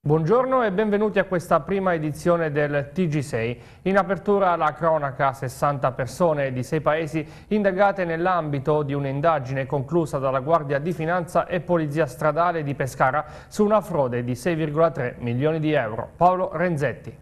Buongiorno e benvenuti a questa prima edizione del TG6. In apertura la cronaca, 60 persone di 6 paesi indagate nell'ambito di un'indagine conclusa dalla Guardia di Finanza e Polizia Stradale di Pescara su una frode di 6,3 milioni di euro. Paolo Renzetti.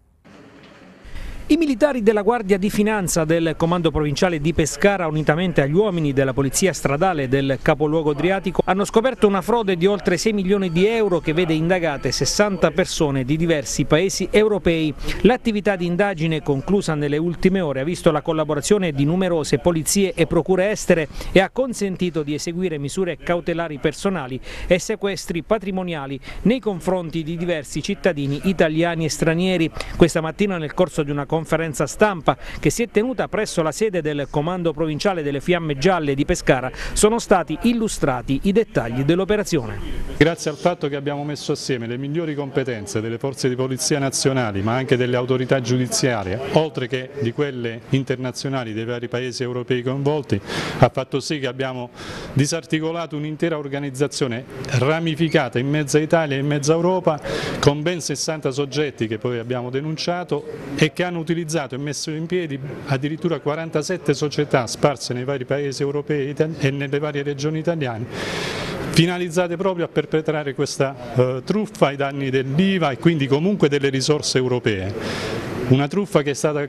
I militari della Guardia di Finanza del Comando Provinciale di Pescara, unitamente agli uomini della Polizia Stradale del capoluogo adriatico, hanno scoperto una frode di oltre 6 milioni di euro che vede indagate 60 persone di diversi paesi europei. L'attività di indagine, conclusa nelle ultime ore, ha visto la collaborazione di numerose polizie e procure estere e ha consentito di eseguire misure cautelari personali e sequestri patrimoniali nei confronti di diversi cittadini italiani e stranieri. Questa mattina, nel corso di una conferenza stampa che si è tenuta presso la sede del Comando Provinciale delle Fiamme Gialle di Pescara, sono stati illustrati i dettagli dell'operazione. Grazie al fatto che abbiamo messo assieme le migliori competenze delle forze di polizia nazionali, ma anche delle autorità giudiziarie, oltre che di quelle internazionali dei vari paesi europei coinvolti, ha fatto sì che abbiamo disarticolato un'intera organizzazione ramificata in mezza Italia e in mezza Europa, con ben 60 soggetti che poi abbiamo denunciato e che hanno utilizzato e messo in piedi addirittura 47 società sparse nei vari paesi europei e nelle varie regioni italiane, finalizzate proprio a perpetrare questa truffa ai danni dell'IVA e quindi comunque delle risorse europee. Una truffa che è stata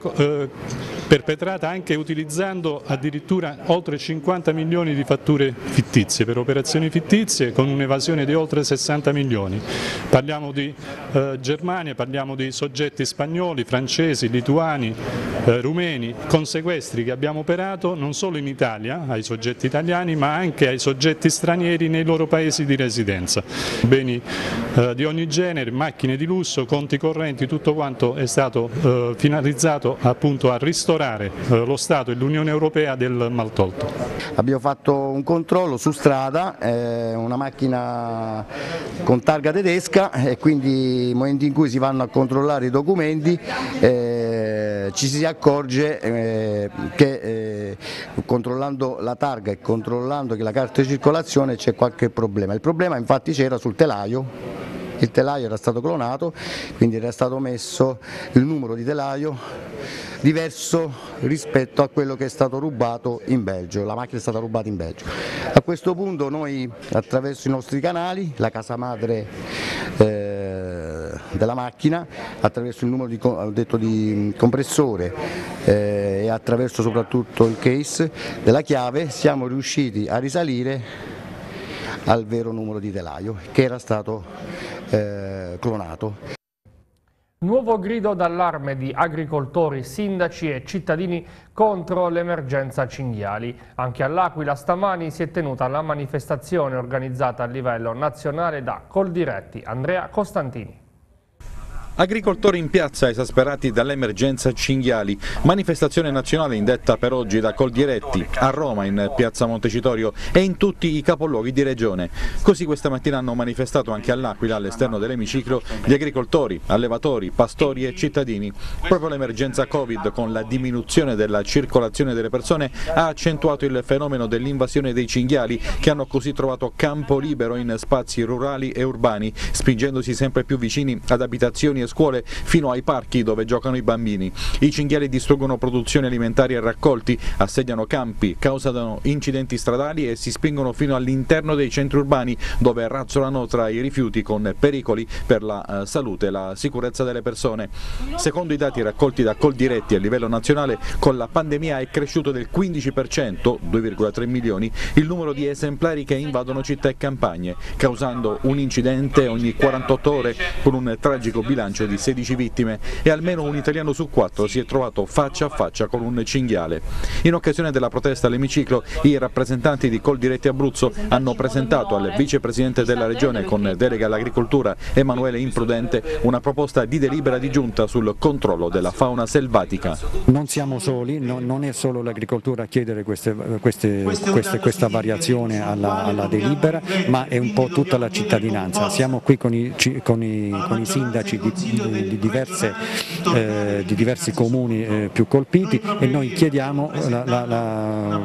perpetrata anche utilizzando addirittura oltre 50 milioni di fatture fittizie per operazioni fittizie, con un'evasione di oltre 60 milioni. Parliamo di Germania, parliamo di soggetti spagnoli, francesi, lituani, rumeni, con sequestri che abbiamo operato non solo in Italia ai soggetti italiani ma anche ai soggetti stranieri nei loro paesi di residenza. Beni di ogni genere, macchine di lusso, conti correnti, tutto quanto è stato finalizzato appunto a ristorare lo Stato e l'Unione Europea del maltolto. Abbiamo fatto un controllo su strada, una macchina con targa tedesca, e quindi nel momento in cui si vanno a controllare i documenti ci si accorge che controllando la targa e controllando che la carta di circolazione c'è qualche problema. Il problema infatti c'era sul telaio. Il telaio era stato clonato, quindi era stato messo il numero di telaio diverso rispetto a quello che è stato rubato in Belgio, la macchina è stata rubata in Belgio. A questo punto noi, attraverso i nostri canali, la casa madre della macchina, attraverso il numero di compressore e attraverso soprattutto il case della chiave, siamo riusciti a risalire al vero numero di telaio che era stato clonato. Nuovo grido d'allarme di agricoltori, sindaci e cittadini contro l'emergenza cinghiali. Anche all'Aquila stamani si è tenuta la manifestazione organizzata a livello nazionale da Coldiretti. Andrea Costantini. Agricoltori in piazza esasperati dall'emergenza cinghiali, manifestazione nazionale indetta per oggi da Coldiretti, a Roma, in piazza Montecitorio e in tutti i capoluoghi di regione. Così questa mattina hanno manifestato anche all'Aquila, all'esterno dell'emiciclo, gli agricoltori, allevatori, pastori e cittadini. Proprio l'emergenza Covid, con la diminuzione della circolazione delle persone, ha accentuato il fenomeno dell'invasione dei cinghiali, che hanno così trovato campo libero in spazi rurali e urbani, spingendosi sempre più vicini ad abitazioni e scuole fino ai parchi dove giocano i bambini. I cinghiali distruggono produzioni alimentari e raccolti, assediano campi, causano incidenti stradali e si spingono fino all'interno dei centri urbani, dove razzolano tra i rifiuti con pericoli per la salute e la sicurezza delle persone. Secondo i dati raccolti da Coldiretti a livello nazionale, con la pandemia è cresciuto del 15%, 2,3 milioni, il numero di esemplari che invadono città e campagne, causando un incidente ogni 48 ore, con un tragico bilancio di 16 vittime, e almeno un italiano su 4 si è trovato faccia a faccia con un cinghiale. In occasione della protesta all'emiciclo, i rappresentanti di Coldiretti Abruzzo hanno presentato al vicepresidente della regione con delega all'agricoltura, Emanuele Imprudente, una proposta di delibera di giunta sul controllo della fauna selvatica. Non siamo soli, non è solo l'agricoltura a chiedere questa variazione alla delibera, ma è un po' tutta la cittadinanza. Siamo qui con i sindaci di diversi comuni più colpiti, e noi chiediamo,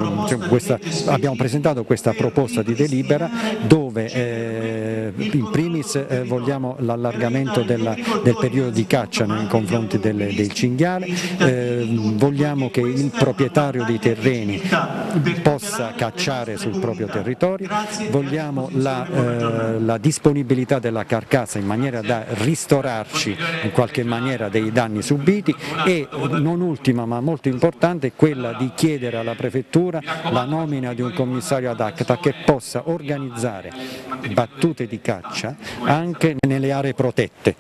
abbiamo presentato questa proposta di delibera dove in primis primis vogliamo l'allargamento del periodo di caccia nei confronti del cinghiale, vogliamo che il proprietario dei terreni possa cacciare sul proprio territorio, vogliamo la disponibilità della carcassa in maniera da ristorarci in qualche maniera dei danni subiti e non ultima ma molto importante quella di chiedere alla prefettura la nomina di un commissario ad acta che possa organizzare battute di caccia anche nelle aree protette,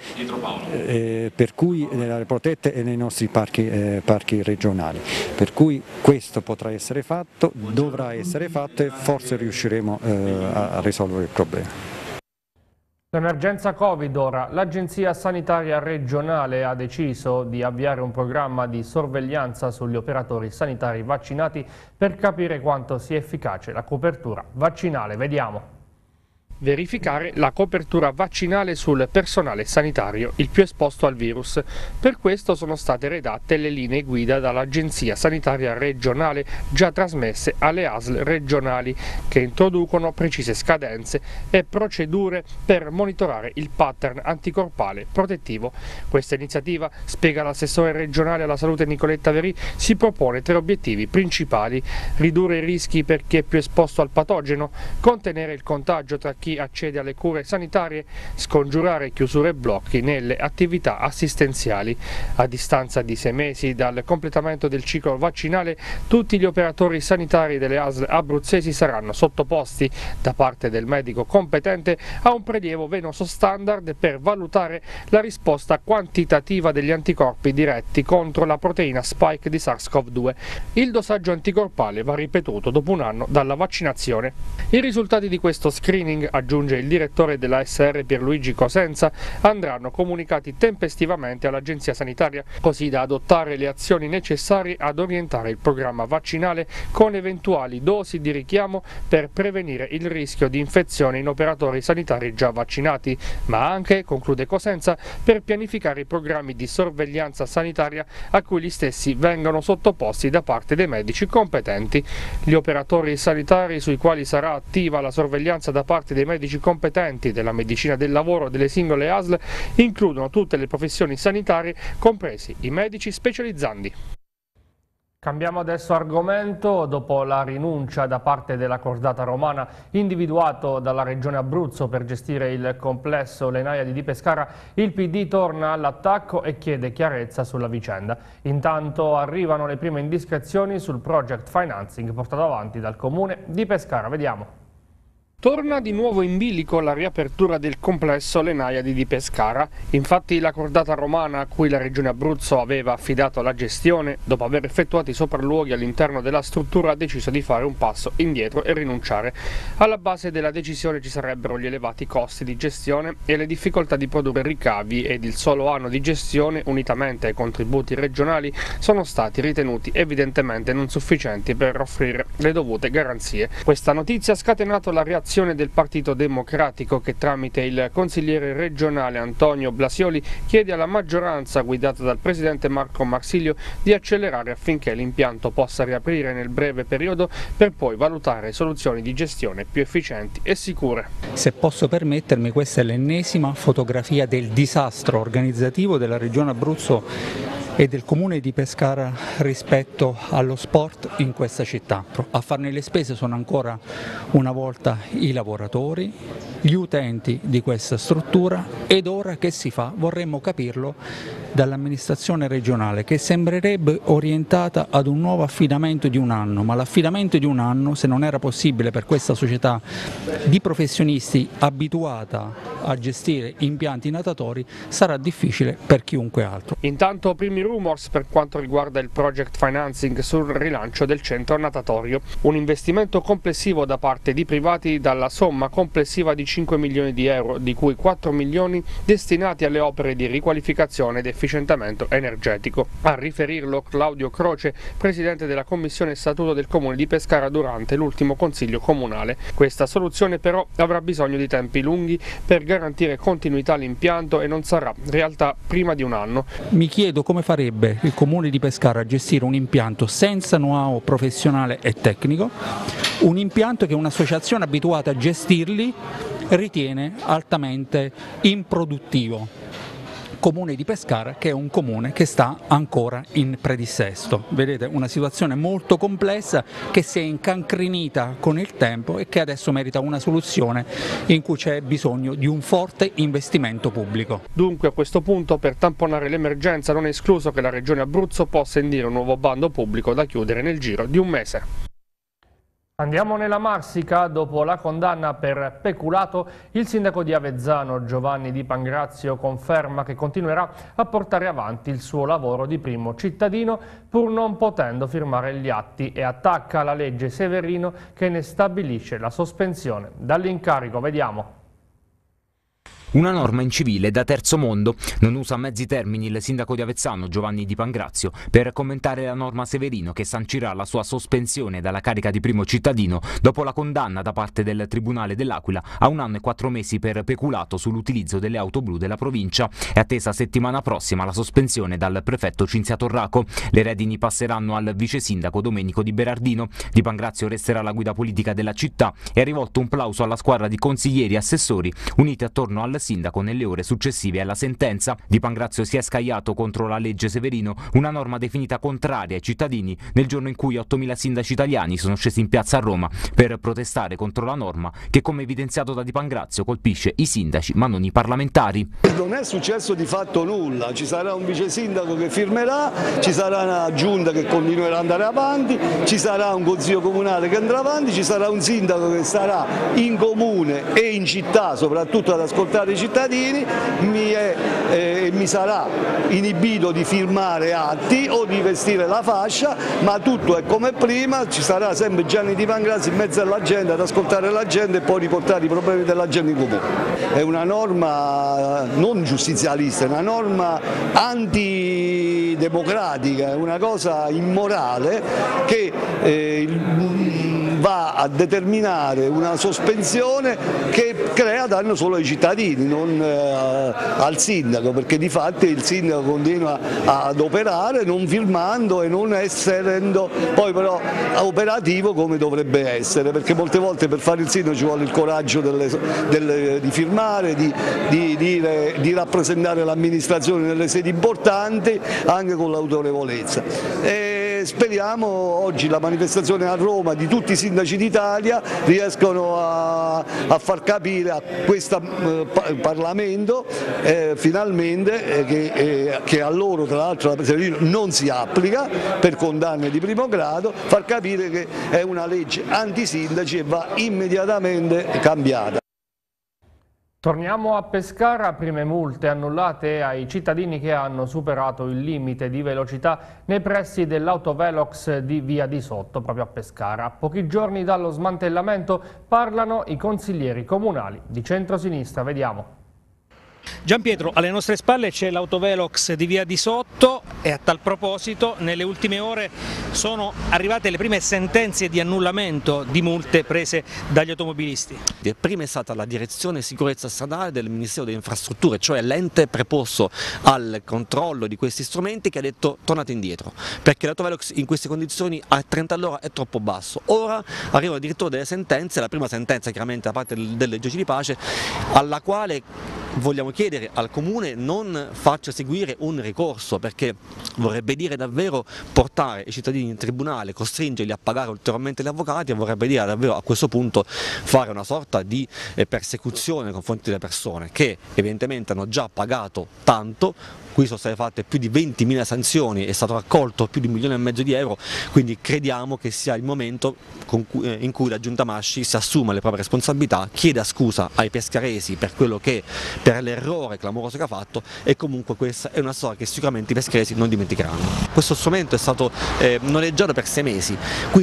per cui nelle aree protette e nei nostri parchi regionali, per cui questo potrà essere fatto, dovrà essere fatto e forse riusciremo a risolvere il problema. L'emergenza Covid ora, l'Agenzia Sanitaria Regionale ha deciso di avviare un programma di sorveglianza sugli operatori sanitari vaccinati per capire quanto sia efficace la copertura vaccinale. Vediamo. Verificare la copertura vaccinale sul personale sanitario, il più esposto al virus. Per questo sono state redatte le linee guida dall'Agenzia Sanitaria Regionale già trasmesse alle ASL regionali che introducono precise scadenze e procedure per monitorare il pattern anticorpale protettivo. Questa iniziativa, spiega l'assessore regionale alla salute Nicoletta Verì, si propone 3 obiettivi principali: ridurre i rischi per chi è più esposto al patogeno, contenere il contagio tra chi accede alle cure sanitarie, scongiurare chiusure e blocchi nelle attività assistenziali. A distanza di 6 mesi dal completamento del ciclo vaccinale, tutti gli operatori sanitari delle ASL abruzzesi saranno sottoposti da parte del medico competente a un prelievo venoso standard per valutare la risposta quantitativa degli anticorpi diretti contro la proteina spike di SARS-CoV-2. Il dosaggio anticorpale va ripetuto dopo un anno dalla vaccinazione. I risultati di questo screening, aggiunge il direttore della SR Pierluigi Cosenza, andranno comunicati tempestivamente all'Agenzia Sanitaria, così da adottare le azioni necessarie ad orientare il programma vaccinale con eventuali dosi di richiamo per prevenire il rischio di infezione in operatori sanitari già vaccinati, ma anche, conclude Cosenza, per pianificare i programmi di sorveglianza sanitaria a cui gli stessi vengono sottoposti da parte dei medici competenti. Gli operatori sanitari sui quali sarà attiva la sorveglianza da parte dei medici competenti della medicina del lavoro delle singole ASL includono tutte le professioni sanitarie, compresi i medici specializzandi. Cambiamo adesso argomento. Dopo la rinuncia da parte della cordata romana individuato dalla Regione Abruzzo per gestire il complesso Le Naiadi di Pescara, il PD torna all'attacco e chiede chiarezza sulla vicenda. Intanto arrivano le prime indiscrezioni sul project financing portato avanti dal Comune di Pescara. Vediamo. Torna di nuovo in bilico la riapertura del complesso Le Naiadi di Pescara. Infatti la cordata romana a cui la Regione Abruzzo aveva affidato la gestione, dopo aver effettuato i sopralluoghi all'interno della struttura, ha deciso di fare un passo indietro e rinunciare. Alla base della decisione ci sarebbero gli elevati costi di gestione e le difficoltà di produrre ricavi, ed il solo anno di gestione, unitamente ai contributi regionali, sono stati ritenuti evidentemente non sufficienti per offrire le dovute garanzie. Questa notizia ha scatenato la reazione del Partito Democratico che, tramite il consigliere regionale Antonio Blasioli, chiede alla maggioranza guidata dal presidente Marco Marsilio di accelerare affinché l'impianto possa riaprire nel breve periodo, per poi valutare soluzioni di gestione più efficienti e sicure. Se posso permettermi, questa è l'ennesima fotografia del disastro organizzativo della Regione Abruzzo e del Comune di Pescara rispetto allo sport in questa città. A farne le spese sono ancora una volta i lavoratori, gli utenti di questa struttura, ed ora che si fa? Vorremmo capirlo dall'amministrazione regionale, che sembrerebbe orientata ad un nuovo affidamento di un anno, ma l'affidamento di un anno, se non era possibile per questa società di professionisti abituata a gestire impianti natatori, sarà difficile per chiunque altro. Intanto primi rumors per quanto riguarda il project financing sul rilancio del centro natatorio, un investimento complessivo da parte di privati dalla somma complessiva di 5 milioni di euro, di cui 4 milioni destinati alle opere di riqualificazione ed efficienza efficientamento energetico. A riferirlo Claudio Croce, presidente della Commissione Statuto del Comune di Pescara durante l'ultimo Consiglio Comunale. Questa soluzione però avrà bisogno di tempi lunghi per garantire continuità all'impianto e non sarà realtà prima di un anno. Mi chiedo come farebbe il Comune di Pescara a gestire un impianto senza know-how professionale e tecnico, un impianto che un'associazione abituata a gestirli ritiene altamente improduttivo. Comune di Pescara, che è un comune che sta ancora in predissesto. Vedete, una situazione molto complessa che si è incancrenita con il tempo e che adesso merita una soluzione in cui c'è bisogno di un forte investimento pubblico. Dunque a questo punto, per tamponare l'emergenza, non è escluso che la Regione Abruzzo possa indire un nuovo bando pubblico da chiudere nel giro di un mese. Andiamo nella Marsica. Dopo la condanna per peculato, il sindaco di Avezzano Giovanni Di Pangrazio conferma che continuerà a portare avanti il suo lavoro di primo cittadino pur non potendo firmare gli atti e attacca la legge Severino che ne stabilisce la sospensione dall'incarico. Vediamo. Una norma in civile da terzo mondo. Non usa mezzi termini il sindaco di Avezzano Giovanni Di Pangrazio per commentare la norma Severino che sancirà la sua sospensione dalla carica di primo cittadino dopo la condanna da parte del Tribunale dell'Aquila a 1 anno e 4 mesi per peculato sull'utilizzo delle auto blu della provincia. È attesa settimana prossima la sospensione dal prefetto Cinzia Torraco. Le redini passeranno al vice sindaco Domenico Di Berardino. Di Pangrazio resterà la guida politica della città e ha rivolto un plauso alla squadra di consiglieri e assessori uniti attorno al sindaco nelle ore successive alla sentenza. Di Pangrazio si è scagliato contro la legge Severino, una norma definita contraria ai cittadini nel giorno in cui 8.000 sindaci italiani sono scesi in piazza a Roma per protestare contro la norma che, come evidenziato da Di Pangrazio, colpisce i sindaci ma non i parlamentari. Non è successo di fatto nulla, ci sarà un vice sindaco che firmerà, ci sarà una giunta che continuerà ad andare avanti, ci sarà un consiglio comunale che andrà avanti, ci sarà un sindaco che sarà in comune e in città soprattutto ad ascoltare i cittadini, mi sarà inibito di firmare atti o di vestire la fascia, ma tutto è come prima, ci sarà sempre Gianni Di Pangrazio in mezzo alla gente ad ascoltare la gente e poi riportare i problemi della gente in comune. È una norma non giustizialista, è una norma antidemocratica, è una cosa immorale che va a determinare una sospensione che crea danno solo ai cittadini, non al sindaco, perché di fatto il sindaco continua ad operare non firmando e non essendo poi però operativo come dovrebbe essere, perché molte volte per fare il sindaco ci vuole il coraggio di firmare, di rappresentare l'amministrazione nelle sedi importanti anche con l'autorevolezza. Speriamo oggi la manifestazione a Roma di tutti i sindaci d'Italia riescono a far capire a questo Parlamento finalmente che a loro tra l'altro la Severino non si applica per condanne di primo grado, far capire che è una legge antisindaci e va immediatamente cambiata. Torniamo a Pescara. Prime multe annullate ai cittadini che hanno superato il limite di velocità nei pressi dell'autovelox di Via di Sotto, proprio a Pescara. A pochi giorni dallo smantellamento parlano i consiglieri comunali di centrosinistra. Vediamo. Gianpietro, alle nostre spalle c'è l'autovelox di Via di Sotto e a tal proposito nelle ultime ore sono arrivate le prime sentenze di annullamento di multe prese dagli automobilisti. Prima è stata la direzione sicurezza stradale del Ministero delle Infrastrutture, cioè l'ente preposto al controllo di questi strumenti, che ha detto tornate indietro, perché l'autovelox in queste condizioni a 30 all'ora è troppo basso. Ora arrivano addirittura delle sentenze, la prima sentenza chiaramente da parte del giudice di pace, alla quale vogliamo chiedere al Comune non faccia seguire un ricorso, perché vorrebbe dire davvero portare i cittadini in tribunale, costringerli a pagare ulteriormente gli avvocati, e vorrebbe dire davvero a questo punto fare una sorta di persecuzione nei confronti delle persone che evidentemente hanno già pagato tanto. Qui sono state fatte più di 20.000 sanzioni, è stato raccolto più di 1,5 milioni di euro, quindi crediamo che sia il momento in cui la Giunta Masci si assuma le proprie responsabilità, chieda scusa ai pescaresi per l'errore clamoroso che ha fatto, e comunque questa è una storia che sicuramente i pescaresi non dimenticheranno. Questo strumento è stato noleggiato per 6 mesi, quindi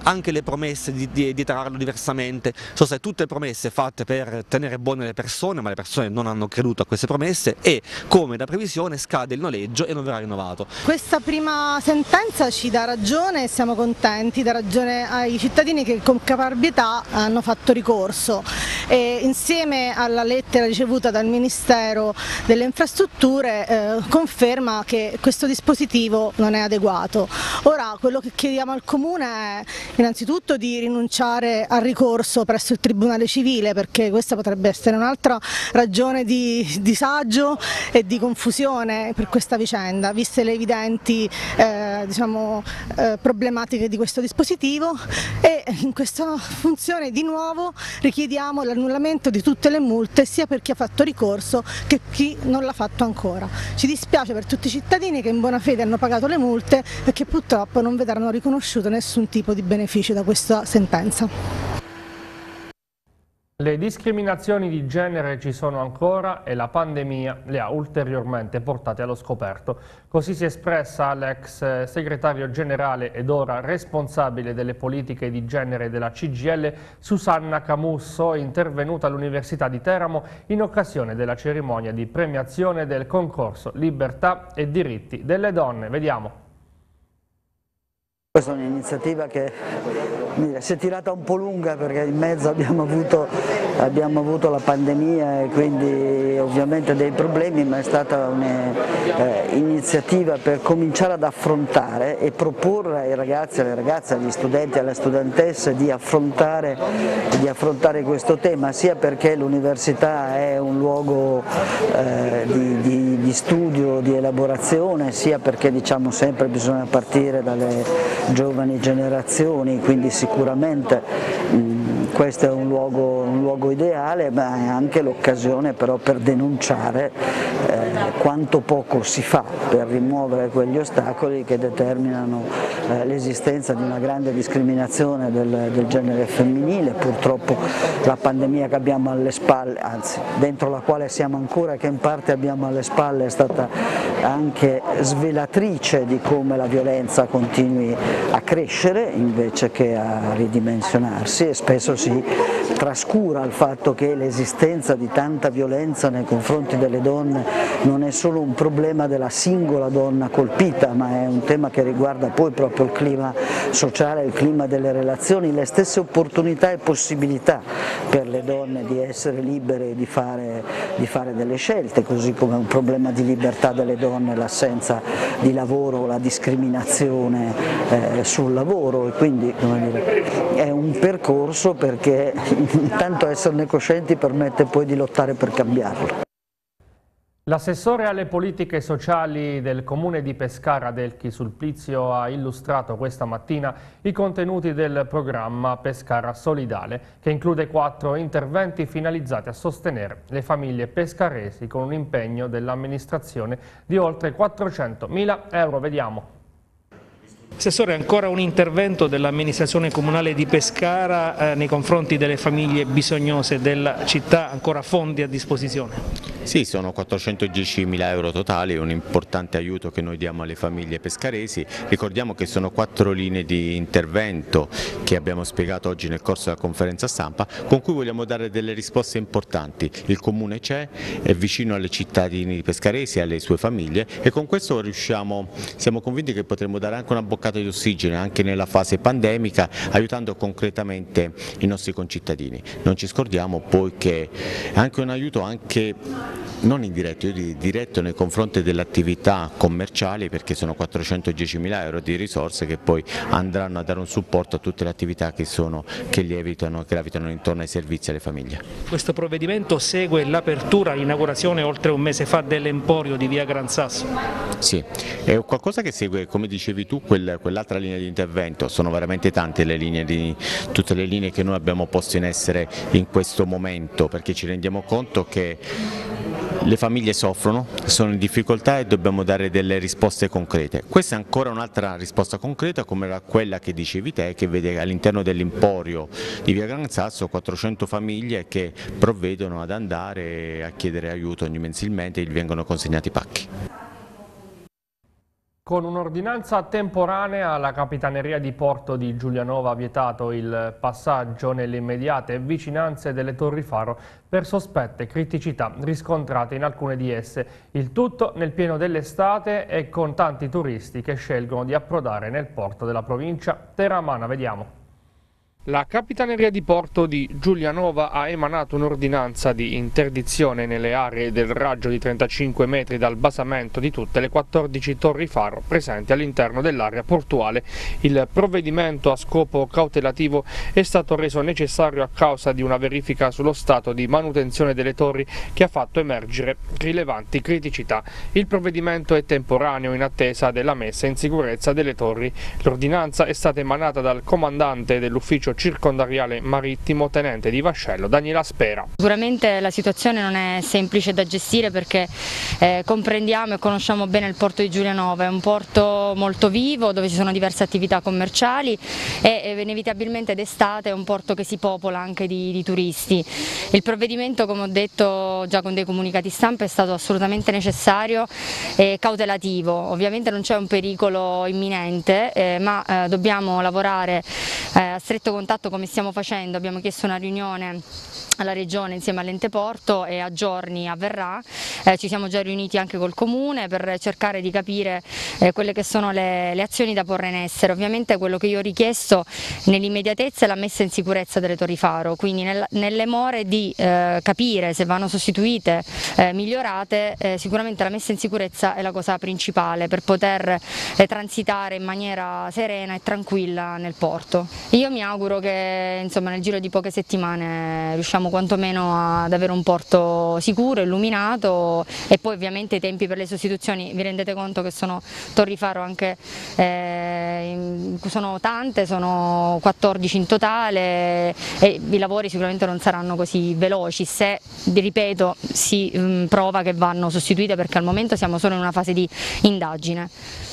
anche le promesse di trarlo diversamente sono state tutte promesse fatte per tenere buone le persone, ma le persone non hanno creduto a queste promesse e, come da previsione, scade il noleggio e non verrà rinnovato. Questa prima sentenza ci dà ragione e siamo contenti, dà ragione ai cittadini che con caparbietà hanno fatto ricorso e insieme alla lettera ricevuta dal Ministero delle Infrastrutture conferma che questo dispositivo non è adeguato. Ora quello che chiediamo al Comune è innanzitutto di rinunciare al ricorso presso il Tribunale Civile, perché questa potrebbe essere un'altra ragione di disagio e di confusione per questa vicenda, viste le evidenti problematiche di questo dispositivo, e in questa funzione di nuovo richiediamo l'annullamento di tutte le multe sia per chi ha fatto ricorso che chi non l'ha fatto ancora. Ci dispiace per tutti i cittadini che in buona fede hanno pagato le multe e che purtroppo non vedranno riconosciuto nessun tipo di beneficio da questa sentenza. Le discriminazioni di genere ci sono ancora e la pandemia le ha ulteriormente portate allo scoperto. Così si è espressa l'ex segretario generale ed ora responsabile delle politiche di genere della CGIL, Susanna Camusso, intervenuta all'Università di Teramo in occasione della cerimonia di premiazione del concorso Libertà e Diritti delle Donne. Vediamo. Questa è un'iniziativa che si è tirata un po' lunga perché in mezzo abbiamo avuto la pandemia e quindi ovviamente dei problemi, ma è stata un'iniziativa per cominciare ad affrontare e proporre ai ragazzi, alle ragazze, agli studenti e alle studentesse di affrontare questo tema, sia perché l'università è un luogo di studio, di elaborazione, sia perché diciamo sempre bisogna partire dalle giovani generazioni, quindi sicuramente questo è un luogo ideale, ma è anche l'occasione però per denunciare quanto poco si fa per rimuovere quegli ostacoli che determinano l'esistenza di una grande discriminazione del genere femminile. Purtroppo la pandemia che abbiamo alle spalle, anzi dentro la quale siamo ancora e che in parte abbiamo alle spalle, è stata anche svelatrice di come la violenza continui a crescere invece che a ridimensionarsi, e spesso si trascura il fatto che l'esistenza di tanta violenza nei confronti delle donne non è solo un problema della singola donna colpita, ma è un tema che riguarda poi proprio il clima sociale, il clima delle relazioni, le stesse opportunità e possibilità per le donne di essere libere di fare delle scelte, così come è un problema di libertà delle donne l'assenza di lavoro, la discriminazione sul lavoro, e quindi è un percorso perché intanto esserne coscienti permette poi di lottare per cambiarlo. L'assessore alle politiche sociali del Comune di Pescara, Delchi Sulpizio, ha illustrato questa mattina i contenuti del programma Pescara Solidale, che include 4 interventi finalizzati a sostenere le famiglie pescaresi con un impegno dell'amministrazione di oltre 400.000 euro. Vediamo. Assessore, ancora un intervento dell'amministrazione comunale di Pescara nei confronti delle famiglie bisognose della città, ancora fondi a disposizione? Sì, sono 410.000 euro totali, un importante aiuto che noi diamo alle famiglie pescaresi. Ricordiamo che sono 4 linee di intervento che abbiamo spiegato oggi nel corso della conferenza stampa, con cui vogliamo dare delle risposte importanti. Il Comune c'è, è vicino alle cittadini pescaresi e alle sue famiglie, e con questo siamo convinti che potremo dare anche una boccata di ossigeno anche nella fase pandemica, aiutando concretamente i nostri concittadini. Non ci scordiamo poi che è anche un aiuto non indiretto, diretto nei confronti delle attività commerciali, perché sono 410.000 euro di risorse che poi andranno a dare un supporto a tutte le attività che gravitano intorno ai servizi alle famiglie. Questo provvedimento segue l'apertura, l'inaugurazione oltre un mese fa dell'Emporio di via Gran Sasso. Sì, è qualcosa che segue, come dicevi tu, quell'altra linea di intervento. Sono veramente tante tutte le linee che noi abbiamo posto in essere in questo momento, perché ci rendiamo conto che le famiglie soffrono, sono in difficoltà e dobbiamo dare delle risposte concrete. Questa è ancora un'altra risposta concreta, come era quella che dicevi te, che vede all'interno dell'Emporio di via Gran Sasso 400 famiglie che provvedono ad andare a chiedere aiuto ogni mensilmente e gli vengono consegnati pacchi. Con un'ordinanza temporanea la Capitaneria di Porto di Giulianova ha vietato il passaggio nelle immediate vicinanze delle torri faro per sospette criticità riscontrate in alcune di esse. Il tutto nel pieno dell'estate e con tanti turisti che scelgono di approdare nel porto della provincia teramana. Vediamo. La Capitaneria di Porto di Giulianova ha emanato un'ordinanza di interdizione nelle aree del raggio di 35 metri dal basamento di tutte le 14 torri faro presenti all'interno dell'area portuale. Il provvedimento a scopo cautelativo è stato reso necessario a causa di una verifica sullo stato di manutenzione delle torri che ha fatto emergere rilevanti criticità. Il provvedimento è temporaneo in attesa della messa in sicurezza delle torri. L'ordinanza è stata emanata dal comandante dell'ufficio circondariale marittimo tenente di vascello Daniela Spera. Sicuramente la situazione non è semplice da gestire perché comprendiamo e conosciamo bene il porto di Giulianova, è un porto molto vivo dove ci sono diverse attività commerciali e inevitabilmente d'estate è un porto che si popola anche di turisti. Il provvedimento, come ho detto già con dei comunicati stampa, è stato assolutamente necessario e cautelativo. Ovviamente non c'è un pericolo imminente ma dobbiamo lavorare a stretto contatto come stiamo facendo. Abbiamo chiesto una riunione alla Regione insieme all'ente porto e a giorni avverrà. Ci siamo già riuniti anche col Comune per cercare di capire quelle che sono le azioni da porre in essere. Ovviamente quello che io ho richiesto nell'immediatezza è la messa in sicurezza delle torri faro, quindi nelle more di capire se vanno sostituite, migliorate, sicuramente la messa in sicurezza è la cosa principale per poter transitare in maniera serena e tranquilla nel porto. Io mi auguro che insomma, nel giro di poche settimane riusciamo quantomeno ad avere un porto sicuro, illuminato e poi ovviamente i tempi per le sostituzioni, vi rendete conto che sono torri faro anche, sono tante, sono 14 in totale e i lavori sicuramente non saranno così veloci se, ripeto, si prova che vanno sostituite perché al momento siamo solo in una fase di indagine.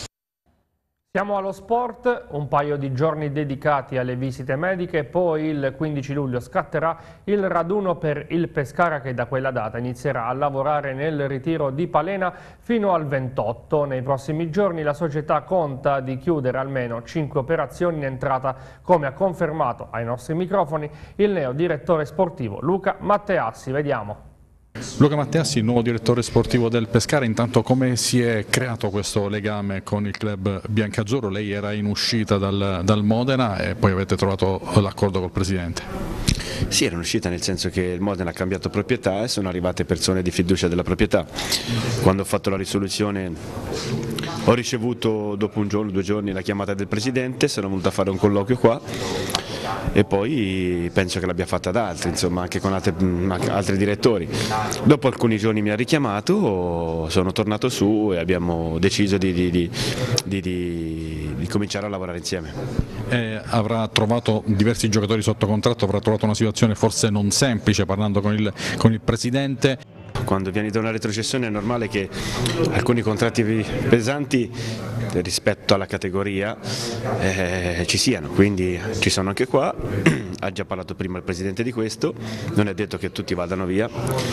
Siamo allo sport, un paio di giorni dedicati alle visite mediche, poi il 15 luglio scatterà il raduno per il Pescara che da quella data inizierà a lavorare nel ritiro di Palena fino al 28. Nei prossimi giorni la società conta di chiudere almeno 5 operazioni in entrata, come ha confermato ai nostri microfoni il neo direttore sportivo Luca Matteassi. Vediamo. Luca Matteassi, il nuovo direttore sportivo del Pescara, intanto come si è creato questo legame con il club biancazzurro? Lei era in uscita dal Modena e poi avete trovato l'accordo col presidente. Sì, era un'uscita nel senso che il Modena ha cambiato proprietà e sono arrivate persone di fiducia della proprietà. Quando ho fatto la risoluzione ho ricevuto dopo un giorno, 2 giorni la chiamata del presidente, sono venuto a fare un colloquio qua e poi penso che l'abbia fatta ad altri, insomma anche con altri direttori. Dopo alcuni giorni mi ha richiamato, sono tornato su e abbiamo deciso di cominciare a lavorare insieme. Avrà trovato diversi giocatori sotto contratto, avrà trovato una situazione forse non semplice parlando con il presidente. Quando vieni da una retrocessione è normale che alcuni contratti pesanti rispetto alla categoria ci siano, quindi ci sono anche qua. Ha già parlato prima il presidente di questo, non è detto che tutti vadano via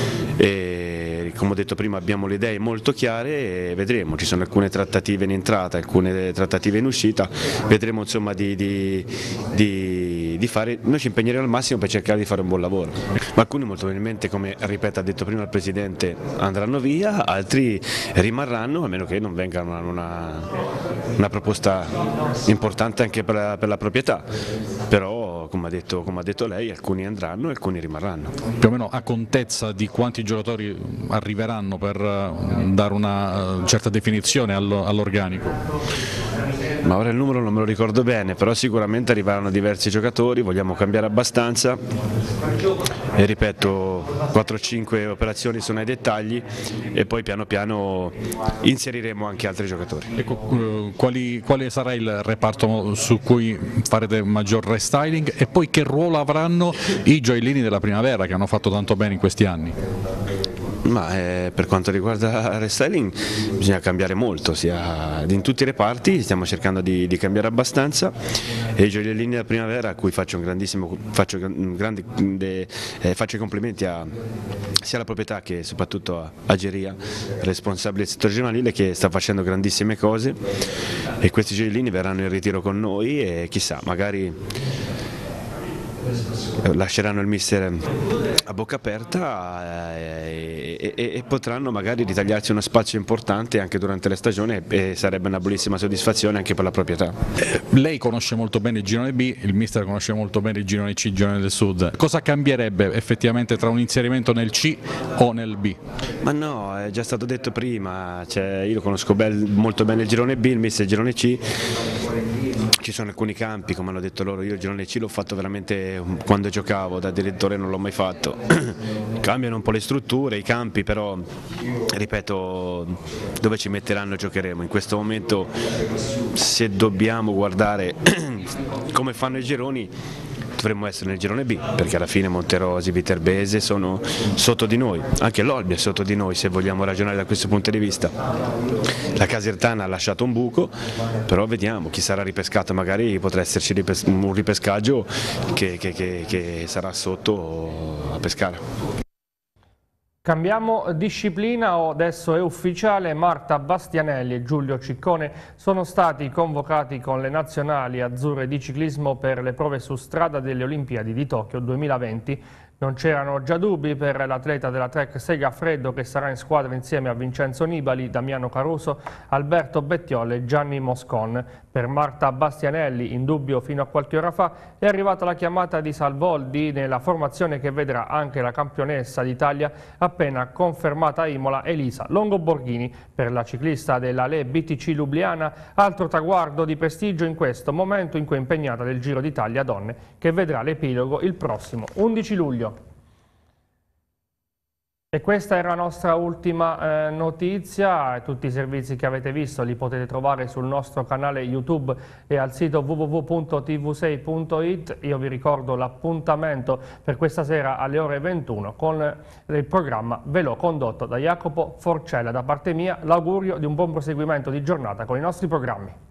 e come ho detto prima abbiamo le idee molto chiare e vedremo, ci sono alcune trattative in entrata, alcune trattative in uscita, vedremo insomma di fare, noi ci impegneremo al massimo per cercare di fare un buon lavoro, ma alcuni molto probabilmente, come ripeto ha detto prima il presidente, andranno via, altri rimarranno a meno che non venga una proposta importante anche per la proprietà, però come ha detto lei alcuni andranno e alcuni rimarranno. Più o meno a contezza di quanti giocatori arriveranno per dare una certa definizione all'organico? Ma ora il numero non me lo ricordo bene, però sicuramente arriveranno diversi giocatori, vogliamo cambiare abbastanza e ripeto 4-5 operazioni sono ai dettagli e poi piano piano inseriremo anche altri giocatori. Ecco, quale sarà il reparto su cui farete maggior restyling e poi che ruolo avranno i gioiellini della primavera che hanno fatto tanto bene in questi anni? Ma per quanto riguarda il restyling bisogna cambiare molto, in tutti i reparti stiamo cercando di cambiare abbastanza, e i gioiellini della primavera a cui faccio i complimenti sia alla proprietà che soprattutto a Geria, responsabile del settore giovanile, che sta facendo grandissime cose, e questi gioiellini verranno in ritiro con noi e chissà, magari lasceranno il mister a bocca aperta e potranno magari ritagliarsi uno spazio importante anche durante la stagione, e sarebbe una bellissima soddisfazione anche per la proprietà. Lei conosce molto bene il girone B, il mister conosce molto bene il girone C, il girone del Sud. Cosa cambierebbe effettivamente tra un inserimento nel C o nel B? Ma no, è già stato detto prima, io conosco molto bene il girone B, il mister il girone C. Ci sono alcuni campi, come hanno detto loro, io il girone C l'ho fatto veramente quando giocavo, da direttore non l'ho mai fatto. Cambiano un po' le strutture, i campi, però ripeto, dove ci metteranno giocheremo. In questo momento, se dobbiamo guardare come fanno i gironi, dovremmo essere nel girone B, perché alla fine Monterosi, Viterbese sono sotto di noi, anche l'Olbia è sotto di noi se vogliamo ragionare da questo punto di vista. La Casertana ha lasciato un buco, però vediamo, chi sarà ripescato, magari potrà esserci un ripescaggio che sarà sotto a Pescara. Cambiamo disciplina, adesso è ufficiale, Marta Bastianelli e Giulio Ciccone sono stati convocati con le nazionali azzurre di ciclismo per le prove su strada delle Olimpiadi di Tokyo 2020. Non c'erano già dubbi per l'atleta della Trek Segafredo, che sarà in squadra insieme a Vincenzo Nibali, Damiano Caruso, Alberto Bettiol e Gianni Moscon. Per Marta Bastianelli, in dubbio fino a qualche ora fa, è arrivata la chiamata di Salvoldi nella formazione che vedrà anche la campionessa d'Italia appena confermata a Imola, Elisa Longoborghini. Per la ciclista della Le BTC Lubliana, altro traguardo di prestigio in questo momento in cui è impegnata del Giro d'Italia Donne, che vedrà l'epilogo il prossimo 11 luglio. E questa era la nostra ultima notizia. Tutti i servizi che avete visto li potete trovare sul nostro canale YouTube e al sito www.tv6.it. Io vi ricordo l'appuntamento per questa sera alle ore 21 con il programma Velò, condotto da Jacopo Forcella. Da parte mia l'augurio di un buon proseguimento di giornata con i nostri programmi.